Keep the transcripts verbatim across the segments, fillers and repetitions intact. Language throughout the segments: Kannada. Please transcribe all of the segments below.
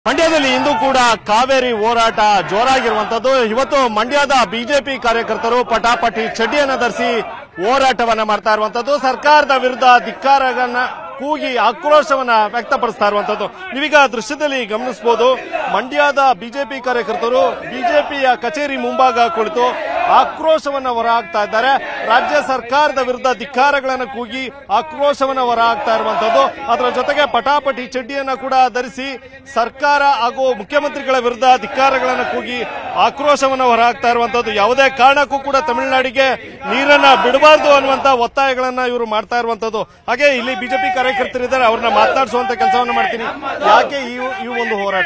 ಮಂಡ್ಯದಲ್ಲಿ ಇಂದು ಕೂಡ ಕಾವೇರಿ ಹೋರಾಟ ಜೋರಾಗಿರುವಂತದ್ದು. ಇವತ್ತು ಮಂಡ್ಯದ ಬಿಜೆಪಿ ಕಾರ್ಯಕರ್ತರು ಪಟಾಪಟಿ ಚಡ್ಡಿಯನ್ನು ಧರಿಸಿ ಹೋರಾಟವನ್ನ ಮಾಡ್ತಾ ಇರುವಂತದ್ದು. ಸರ್ಕಾರದ ವಿರುದ್ಧ ಧಿಕ್ಕಾರವನ್ನ ಕೂಗಿ ಆಕ್ರೋಶವನ್ನ ವ್ಯಕ್ತಪಡಿಸ್ತಾ ಇರುವಂತದ್ದು ನೀವೀಗ ದೃಶ್ಯದಲ್ಲಿ ಗಮನಿಸಬಹುದು. ಮಂಡ್ಯದ ಬಿಜೆಪಿ ಕಾರ್ಯಕರ್ತರು ಬಿಜೆಪಿಯ ಕಚೇರಿ ಮುಂಭಾಗ ಕುಳಿತು ಆಕ್ರೋಶವನ್ನ ಹೊರಹಾಕ್ತಾ ಇದ್ದಾರೆ. ರಾಜ್ಯ ಸರ್ಕಾರದ ವಿರುದ್ಧ ಧಿಕ್ಕಾರಗಳನ್ನು ಕೂಗಿ ಆಕ್ರೋಶವನ್ನ ಹೊರಹಾಕ್ತಾ ಇರುವಂತದ್ದು. ಅದರ ಜೊತೆಗೆ ಪಟಾಪಟಿ ಚಡ್ಡಿಯನ್ನ ಕೂಡ ಧರಿಸಿ ಸರ್ಕಾರ ಹಾಗೂ ಮುಖ್ಯಮಂತ್ರಿಗಳ ವಿರುದ್ಧ ಧಿಕ್ಕಾರಗಳನ್ನು ಕೂಗಿ ಆಕ್ರೋಶವನ್ನ ಹೊರಹಾಕ್ತಾ ಇರುವಂತದ್ದು. ಯಾವುದೇ ಕಾರಣಕ್ಕೂ ಕೂಡ ತಮಿಳುನಾಡಿಗೆ ನೀರನ್ನ ಬಿಡಬಾರದು ಅನ್ನುವಂತ ಒತ್ತಾಯಗಳನ್ನ ಇವರು ಮಾಡ್ತಾ ಇರುವಂತದ್ದು. ಹಾಗೆ ಇಲ್ಲಿ ಬಿಜೆಪಿ ಕಾರ್ಯಕರ್ತರಿದ್ದಾರೆ, ಅವ್ರನ್ನ ಮಾತನಾಡಿಸುವಂತ ಕೆಲಸವನ್ನು ಮಾಡ್ತೀನಿ. ಯಾಕೆ ಈ ಈ ಒಂದು ಹೋರಾಟ?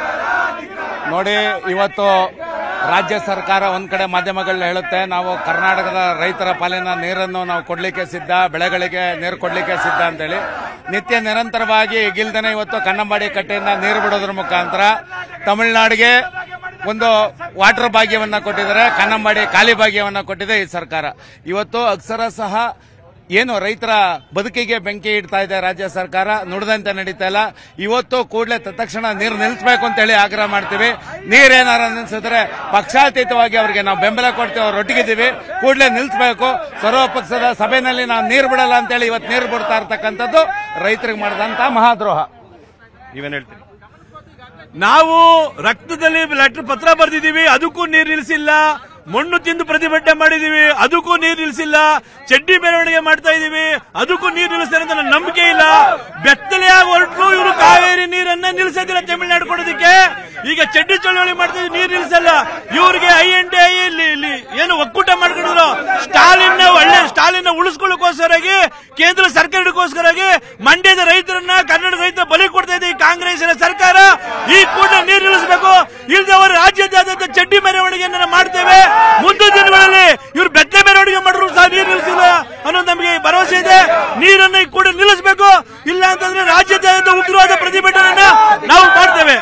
ನೋಡಿ, ಇವತ್ತು ರಾಜ್ಯ ಸರ್ಕಾರ ಒಂದ್ ಕಡೆ ಮಾಧ್ಯಮಗಳು ಹೇಳುತ್ತೆ ನಾವು ಕರ್ನಾಟಕದ ರೈತರ ಪಾಲಿನ ನೀರನ್ನು ನಾವು ಕೊಡ್ಲಿಕ್ಕೆ ಸಿದ್ಧ, ಬೆಳೆಗಳಿಗೆ ನೀರು ಕೊಡ್ಲಿಕ್ಕೆ ಸಿದ್ಧ ಅಂತೇಳಿ ನಿತ್ಯ ನಿರಂತರವಾಗಿ ಗಿಲ್ದನೆ ಇವತ್ತು ಕನ್ನಂಬಾಡಿ ಕಟ್ಟೆಯಿಂದ ನೀರು ಬಿಡೋದ್ರ ಮುಖಾಂತರ ತಮಿಳುನಾಡಿಗೆ ಒಂದು ವಾಟರ್ ಭಾಗ್ಯವನ್ನ ಕೊಟ್ಟಿದ್ದಾರೆ, ಕನ್ನಂಬಾಡಿ ಖಾಲಿ ಭಾಗ್ಯವನ್ನ ಕೊಟ್ಟಿದೆ ಈ ಸರ್ಕಾರ. ಇವತ್ತು ಅಕ್ಷರ ಸಹ ಏನು ರೈತರ ಬದುಕಿಗೆ ಬೆಂಕಿ ಇಡ್ತಾ ಇದೆ ರಾಜ್ಯ ಸರ್ಕಾರ, ನುಡಿದಂತೆ ನಡೀತಾ ಇಲ್ಲ. ಇವತ್ತು ಕೂಡಲೇ ತತ್ಕ್ಷಣ ನೀರು ನಿಲ್ಲಿಸಬೇಕು ಅಂತ ಹೇಳಿ ಆಗ್ರಹ ಮಾಡ್ತೀವಿ. ನೀರೇನಾರ ನಿಲ್ಲಿಸಿದ್ರೆ ಪಕ್ಷಾತೀತವಾಗಿ ಅವರಿಗೆ ನಾವು ಬೆಂಬಲ ಕೊಡ್ತೀವಿ, ಅವ್ರು ಒಟ್ಟಿಗಿದ್ದೀವಿ. ಕೂಡಲೇ ನಿಲ್ಲಿಸಬೇಕು. ಸರ್ವ ಪಕ್ಷದ ಸಭೆಯಲ್ಲಿ ನಾವು ನೀರು ಬಿಡಲ್ಲ ಅಂತೇಳಿ ಇವತ್ತು ನೀರು ಬಿಡ್ತಾ ಇರ್ತಕ್ಕಂಥದ್ದು ರೈತರಿಗೆ ಮಾಡಿದಂತ ಮಹಾದ್ರೋಹ. ನೀವೇನ್ ಹೇಳ್ತೀರಿ? ನಾವು ರಕ್ತದಲ್ಲಿ ಲೆಟರ್ ಪತ್ರ ಬರೆದಿದ್ದೀವಿ, ಅದಕ್ಕೂ ನೀರು ನಿಲ್ಲಿಸಿಲ್ಲ. ಮಣ್ಣು ತಿಂದು ಪ್ರತಿಭಟನೆ ಮಾಡಿದೀವಿ, ಅದಕ್ಕೂ ನೀರು ನಿಲ್ಲಿಸಿಲ್ಲ. ಚಡ್ಡಿ ಮೆರವಣಿಗೆ ಮಾಡ್ತಾ ಇದೀವಿ, ಅದಕ್ಕೂ ನೀರು ನಿಲ್ಲಿಸ್ತಾರೆ ಅಂತ ನನ್ನ ನಂಬಿಕೆ ಇಲ್ಲ. ಬೆತ್ತಲೆಯಾಗಿ ಹೊರಟು ಇವರು ಕಾವೇರಿ ನೀರನ್ನ ನಿಲ್ಲಿಸೋದಿಲ್ಲ ತಮಿಳುನಾಡು ಕೊಡೋದಕ್ಕೆ. ಈಗ ಚಡ್ಡಿ ಚಳವಳಿ ಮಾಡ್ತಾ ನೀರು ನಿಲ್ಲಿಸಲ್ಲ. ಇವ್ರಿಗೆ ಐ ಎನ್ ಡಿ ಐ ಏನು ಒಕ್ಕೂಟ ಮಾಡ್ಕೊಂಡಿದ್ರು, ಸ್ಟಾಲಿನ್ ಒಳ್ಳೆ ಸ್ಟಾಲಿನ್ ಉಳಿಸ್ಕೊಳ್ಳೋಕೋಸ್ಕರಾಗಿ ಕೇಂದ್ರ ಸರ್ಕಾರಕ್ಕೋಸ್ಕರಾಗಿ ಮಂಡ್ಯದ ರೈತರನ್ನ ಕರ್ನಾಟಕ ರೈತರ ಬಲಿ ಕೊಡ್ತಾ ಇದೆ ಈ ಕಾಂಗ್ರೆಸ್ಸಿನ ಸರ್ಕಾರ. ಈ ಕೂಡ ನೀರು ನಿಲ್ಲಿಸಬೇಕು, ಇಲ್ಲದವರು ರಾಜ್ಯಾದ್ಯಂತ ಚಡ್ಡಿ ಮೆರವಣಿಗೆಯನ್ನ ಮಾಡ್ತೇವೆ. ಮುಂದಿನ ದಿನಗಳಲ್ಲಿ ಇವರು ಬೆತ್ತ ಮೆರವಣಿಗೆ ಮಾಡಿದ್ರು ಸಹ ನೀರು ನಿಲ್ಲಿಸಿಲ್ಲ ಅನ್ನೋದು ನಮಗೆ ಭರವಸೆ ಇದೆ. ನೀರನ್ನು ಕೂಡ ನಿಲ್ಲಿಸಬೇಕು, ಇಲ್ಲ ಅಂತಂದ್ರೆ ರಾಜ್ಯಾದ್ಯಂತ ಉಗ್ರವಾದ ಪ್ರತಿಭಟನೆಯನ್ನ ನಾವು ಮಾಡ್ತೇವೆ.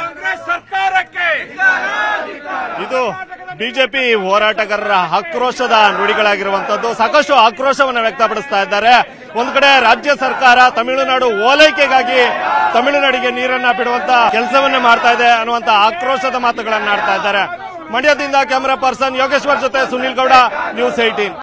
ಇದು ಬಿಜೆಪಿ ಹೋರಾಟಗಾರರ ಆಕ್ರೋಶದ ನುಡಿಗಳಾಗಿರುವಂತದ್ದು. ಸಾಕಷ್ಟು ಆಕ್ರೋಶವನ್ನು ವ್ಯಕ್ತಪಡಿಸ್ತಾ ಇದ್ದಾರೆ. ಒಂದ್ ಕಡೆ ರಾಜ್ಯ ಸರ್ಕಾರ ತಮಿಳುನಾಡು ಓಲೈಕೆಗಾಗಿ ತಮಿಳುನಾಡಿಗೆ ನೀರನ್ನ ಬಿಡುವಂತ ಕೆಲಸವನ್ನ ಮಾಡ್ತಾ ಇದೆ ಅನ್ನುವಂತ ಆಕ್ರೋಶದ ಮಾತುಗಳನ್ನ ಆಡ್ತಾ ಇದ್ದಾರೆ. ಮಂಡ್ಯದಿಂದ ಕ್ಯಾಮರಾ ಪರ್ಸನ್ ಯೋಗೇಶ್ವರ್ ಜೊತೆ ಸುನೀಲ್ ಗೌಡ, ನ್ಯೂಸ್ ಏಟೀನ್.